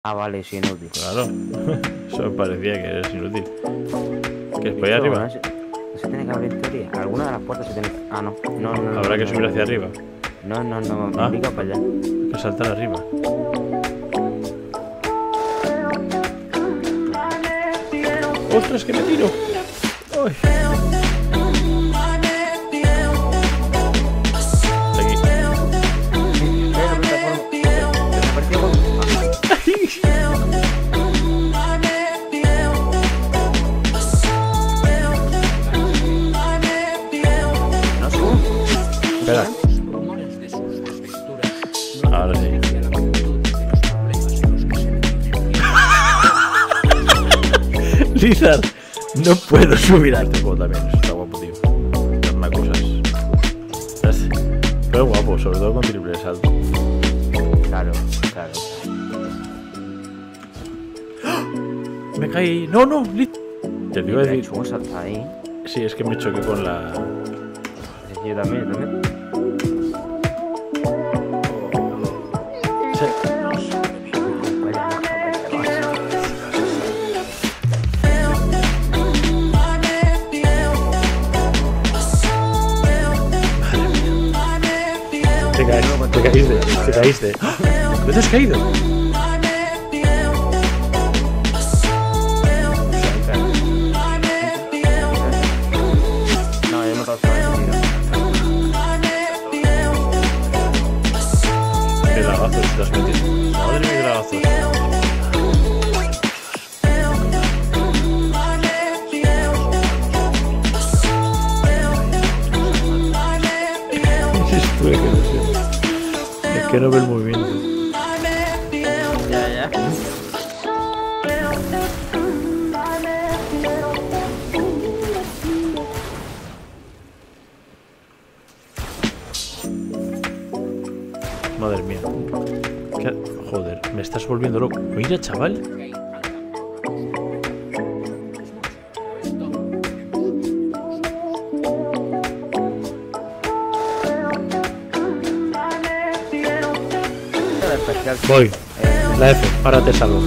Ah, vale, es inútil. Claro. Eso me parecía que eres inútil. ¿Que es por ahí Esto, arriba? No se tiene que abrir en teoría. Alguna de las puertas se tiene que... Ah, no. No. Habrá que subir hacia arriba. No. Ah. Me pica para allá. Hay que saltar arriba. ¡Ostras, que me tiro! ¡Ay! Aquí. Espera. Ahora sí. Lizard, no puedo subir a este juego también. Eso está guapo, tío. Las cosas. Pero guapo, sobre todo con triple salto. Claro. Me caí. No, Lizard. Te iba a decir. ¿Cómo salta ahí? Sí, es que me choqué con la. Yo también. Sí. Te caíste. ¡Ah! ¿No te has caído? No, yo me he pasado Qué lagazos te has metido. Madre mía, qué lagazos. Estuve que no sé. Es que no ve el movimiento. Ya. Madre mía. Joder, me estás volviendo loco. Mira, chaval. Voy. La F, ahora te salvo.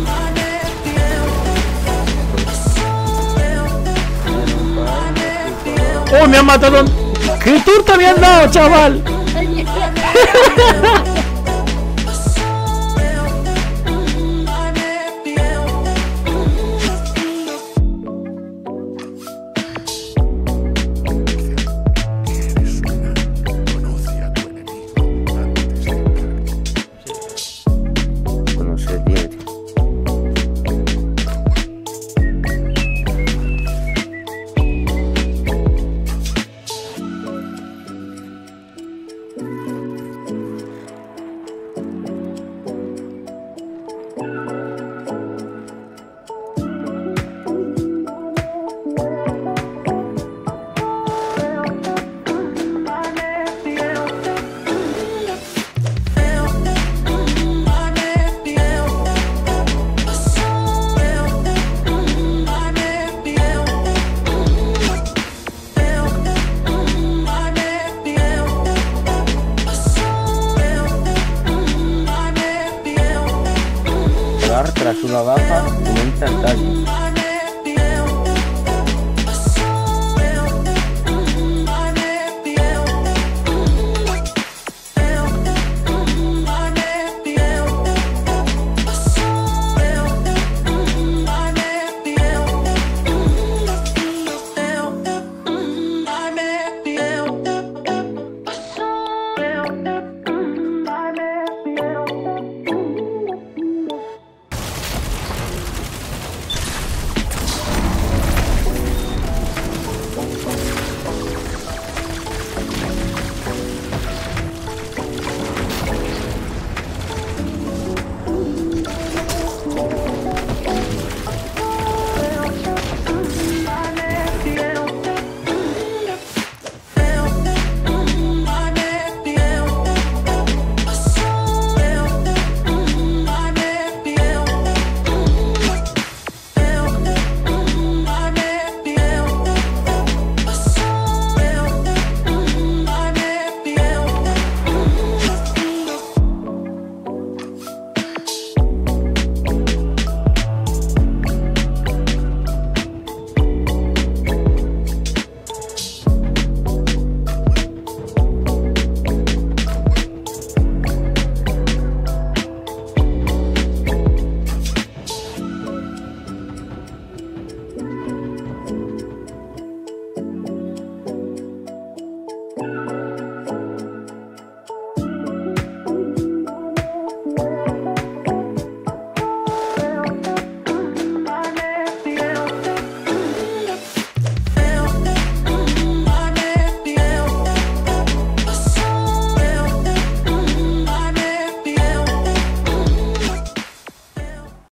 ¡Oh, me han matado! ¡Qué torta me han dado, chaval! No sé, tío. Tras una baja aumenta el daño.